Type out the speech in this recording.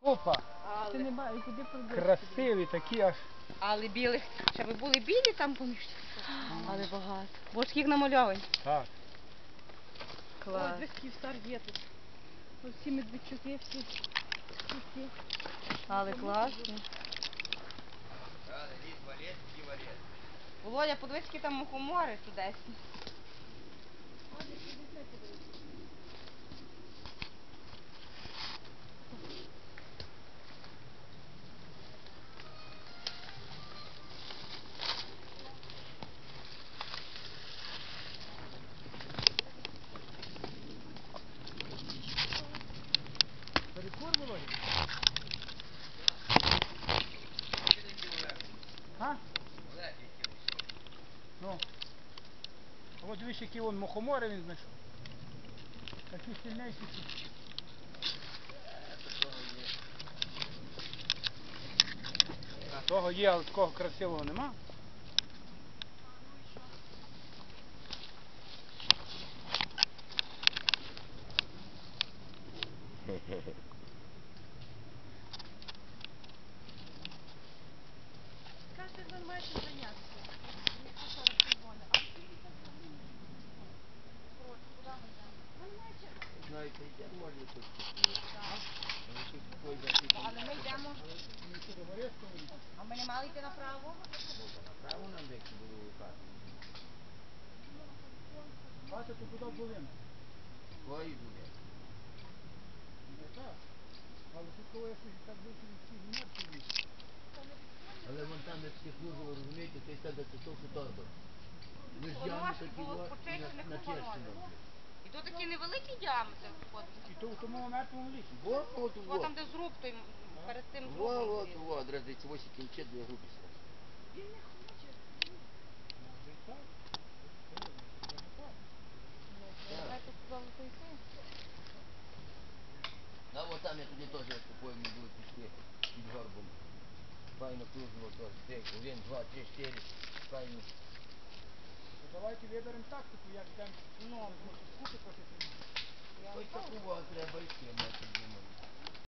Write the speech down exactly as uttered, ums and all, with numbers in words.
Опа! Ти Але, не бачиш, куди пробити. Красиві такі аж. але білих, ще би були білі там поміж. Але багато. Бо ж їх намальовані. Так. Клас. Ось весь Київстар є тут. Ось всі медведчуки, всі. всі, всі. Але класно. Володя, подивись, які там мухомори чудесні. Перекур, Володя? А? Ну. А от дивись, які вон мухомори він знайшов. Такі сильніші. А того є, але такого красивого нема. Кожен день має чим зайнятися. Ніхто зараз не дзвонить. А ти йдеш на лінію. Коротше, куди ми йдемо? Ми не маємо чим. Знаєте, я можу тут. Але ми йдемо. А ми не мали йти направо? Право нам деякі було лукати. Бачите, тут туди були. Твої буде. Не так. Але тут коли я щось так більше від всіх мертві. Але вон там як всіх служили, розумієте, ти себе це товсто торби. Ми ж Воно яму ж такі було во- спочатку на- не на купонове. Черщину. І тут такий невеликий діаметр входить. І то в тому мертвому лісі. Во, от, О, во. там де зруб, той м, перед тим Во, зрубом. от, во, одразу дивіться, ось кінче дві групи сразу. Він не хоче. Може і так. Може і так. Хай тут туди зайти. А от там я тоді теж як купую, ми були пішли під горбом. Файно кружно теж. Дивіться, один, два, три, чотири. Файно. То давайте виберемо тактику, як йдемо. Ну, Скути трохи сильніше. я Ось готова. таку от треба йти, ми так думаю.